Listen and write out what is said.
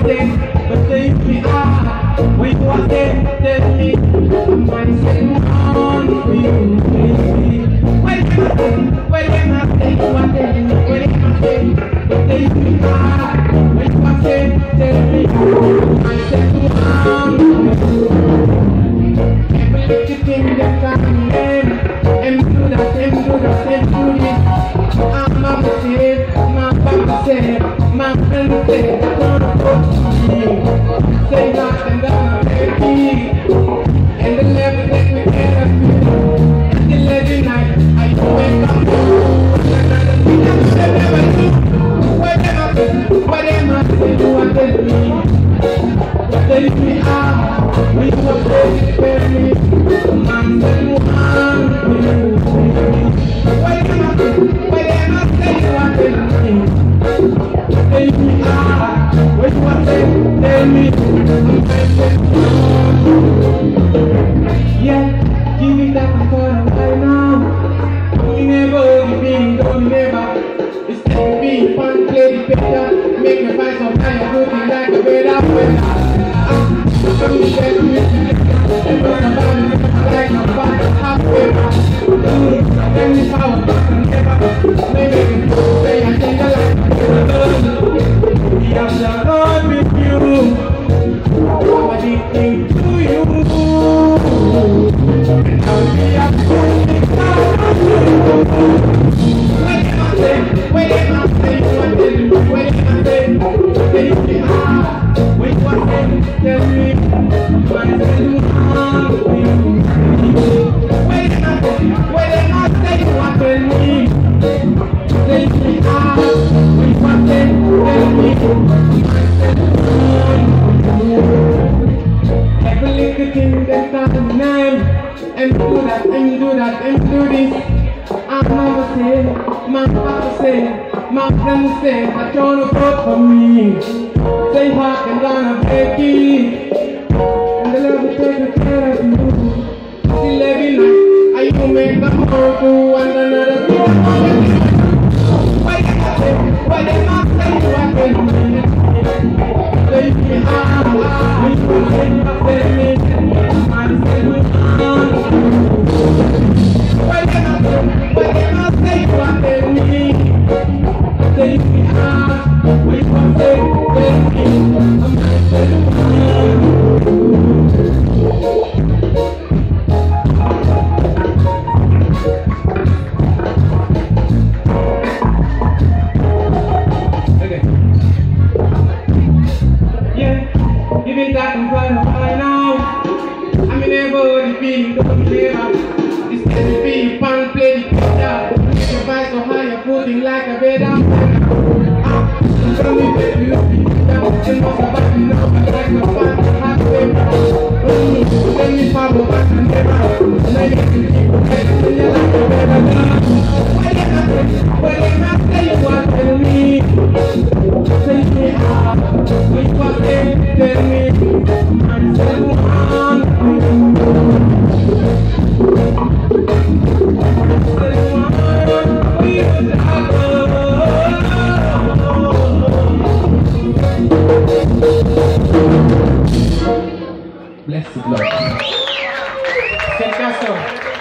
thing, but they me are. When you are there, tell me, I say on for you, baby. When am I say you are there? When am I say, but they me are. When you are there, tell me, I say on for you. Every little thing that I name, and do that, and do that, and do this. I'm mama said, my papa said, my friend said, don't go to me. Say nothing, gonna make me. And the never that we get us until every night I wake up. Another thing I should never do. What am I saying? You are telling me. Telling me we were crazy for me. Man said you are me. What am I saying? You are telling me. Tell me what you are saying, tell me. Yeah, give it that for a while now. We never been, don't never. It's like me, fun, play the better. Make me find some kind of good thing like a better weather. Come to get me, and run about me like a fun, half paper. Tell me how I'm never. Maybe say I think I like. I'm not with you. I'm addicted to you. And I'll be up to you. Wait, am I saying? Wait, am I saying? Tell me how. Wait, what tell me? I'm saying for you. Wait, am I saying? What tell me? Tell me how. Wait, what tell me? Every little thing that's not the name. And do that, and do that, and do this. I'm mama say, my papa say, my friend say, that you're no good for me. Say hot and gonna break it. And the love will take care of you. Till every night, I will make the more to one another. Why am I saying you are telling me? Say me how, we will say me, I say me Why am I saying you are telling me? Say me how, we will say me, I say me Give it that I'm trying to find out. I'm in every feeling, don't never. This can be fun, play the guitar. Make your vibe so high, you're floating like a better. Tell me baby, you be down. And most of us know I like the fun, hot paper. Tell me follow back and never. And I get to keep it, and you like a better. Why am I saying you are telling me? Say me how, we was there, tell me. I'm saying one for you. Bless the Lord.